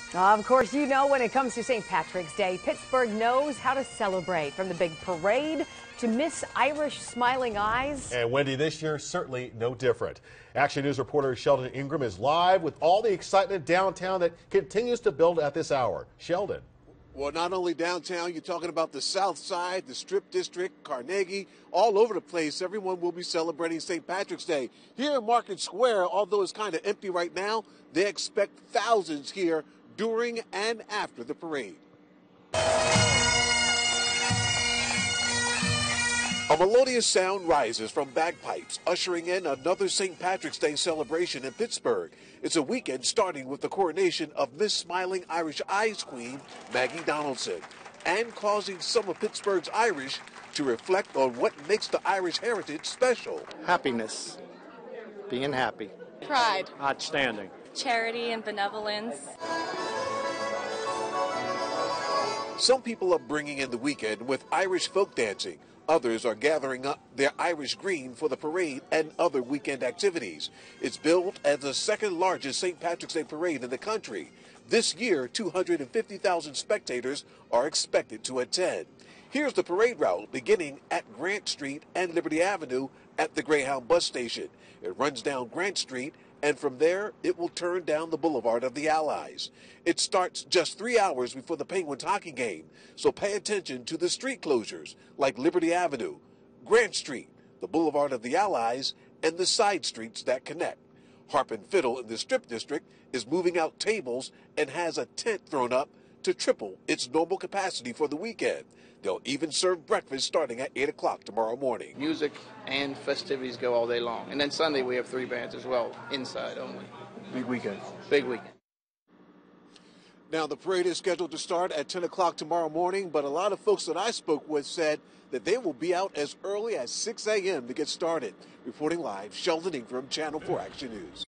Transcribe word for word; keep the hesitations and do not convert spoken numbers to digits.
Of course, you know when it comes to Saint Patrick's Day, Pittsburgh knows how to celebrate, from the big parade to Miss Irish Smiling Eyes. And Wendy, this year certainly no different. Action News reporter Sheldon Ingram is live with all the excitement downtown that continues to build at this hour. Sheldon. Well, not only downtown, you're talking about the South Side, the Strip District, Carnegie, all over the place. Everyone will be celebrating Saint Patrick's Day. Here in Market Square, although it's kind of empty right now, they expect thousands here during and after the parade. A melodious sound rises from bagpipes, ushering in another Saint Patrick's Day celebration in Pittsburgh. It's a weekend starting with the coronation of Miss Smiling Irish Eyes Queen, Maggie Donaldson, and causing some of Pittsburgh's Irish to reflect on what makes the Irish heritage special. Happiness, being happy. Pride. Outstanding. Charity and benevolence. Some people are bringing in the weekend with Irish folk dancing. Others are gathering up their Irish green for the parade and other weekend activities. It's billed as the second largest Saint Patrick's Day parade in the country. This year, two hundred fifty thousand spectators are expected to attend. Here's the parade route beginning at Grant Street and Liberty Avenue at the Greyhound bus station. It runs down Grant Street, and from there, it will turn down the Boulevard of the Allies. It starts just three hours before the Penguins hockey game, so pay attention to the street closures like Liberty Avenue, Grant Street, the Boulevard of the Allies, and the side streets that connect. Harp and Fiddle in the Strip District is moving out tables and has a tent thrown up to triple its normal capacity for the weekend. They'll even serve breakfast starting at eight o'clock tomorrow morning. Music and festivities go all day long. And then Sunday we have three bands as well, inside only. Big weekend. Big weekend. Now, the parade is scheduled to start at ten o'clock tomorrow morning, but a lot of folks that I spoke with said that they will be out as early as six a m to get started. Reporting live, Sheldon Ingram, Channel four Action News.